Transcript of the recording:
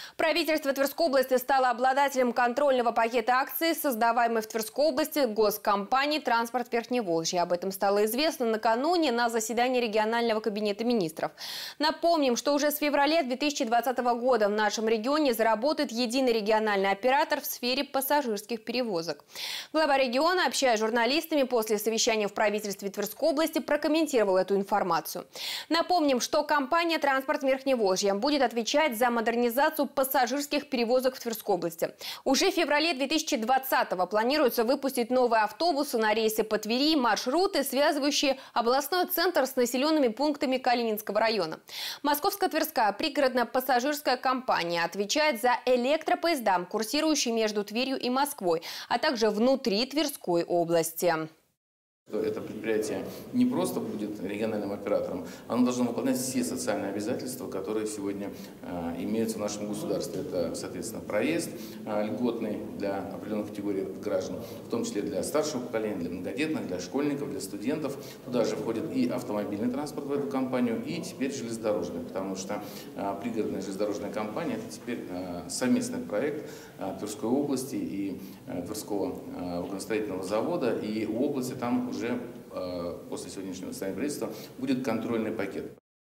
Правительство Тверской области стало обладателем контрольного пакета акций, создаваемой в Тверской области госкомпанией «Транспорт Верхневолжья». Об этом стало известно накануне на заседании регионального кабинета министров. Напомним, что уже с февраля 2020 года в нашем регионе заработает единый региональный оператор в сфере пассажирских перевозок. Глава региона, общаясь с журналистами после совещания в правительстве Тверской области, прокомментировал эту информацию. Напомним, что компания «Транспорт Верхневолжья» будет отвечать за модернизацию пассажирских перевозок в Тверской области. Уже в феврале 2020-го планируется выпустить новые автобусы на рейсы по Твери, маршруты, связывающие областной центр с населенными пунктами Калининского района. Московско-Тверская пригородная пассажирская компания отвечает за электропоезда, курсирующие между Тверью и Москвой, а также внутри Тверской области. Это предприятие не просто будет региональным оператором, оно должно выполнять все социальные обязательства, которые сегодня имеются в нашем государстве. Это, соответственно, проезд льготный для определенных категорий граждан, в том числе для старшего поколения, для многодетных, для школьников, для студентов. Туда же входит и автомобильный транспорт в эту компанию, и теперь железнодорожный, потому что пригородная железнодорожная компания – это теперь совместный проект Тверской области и Тверского вагоностроительного завода, и у области там уже после сегодняшнего заседания правительства будет контрольный пакет.